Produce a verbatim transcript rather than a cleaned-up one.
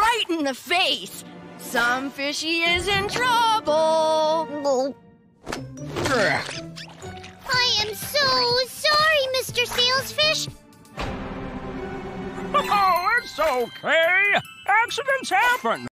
right in the face. Some fishy is in trouble. I am so sorry, Mister Salesfish. Oh, it's okay. Accidents happen.